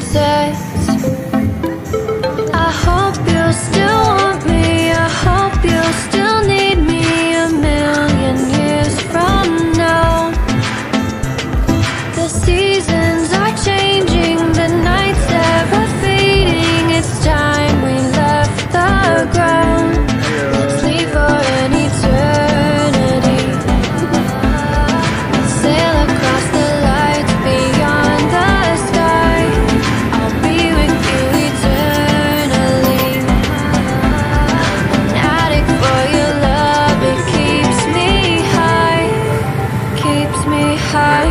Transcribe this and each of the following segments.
sunsets. I hope you still want me, I hope you still need me a million years from now. The seasons are changing, the nights ever fading. It's time we left the ground. Let's leave for an eternity. Sail across the lights beyond the sky. I'll be with you eternally. An addict for your love, it keeps me high, keeps me high.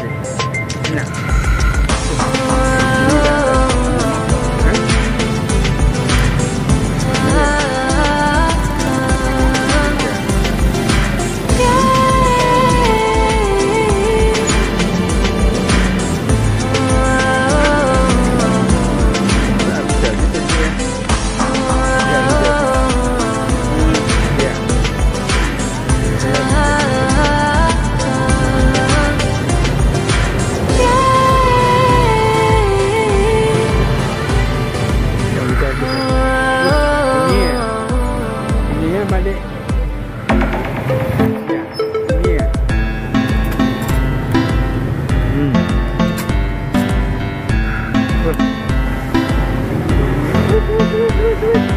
Balik. Ya, ini ya.